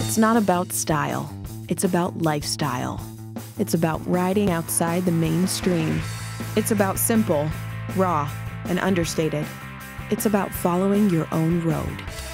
It's not about style. It's about lifestyle. It's about riding outside the mainstream. It's about simple, raw, and understated. It's about following your own road.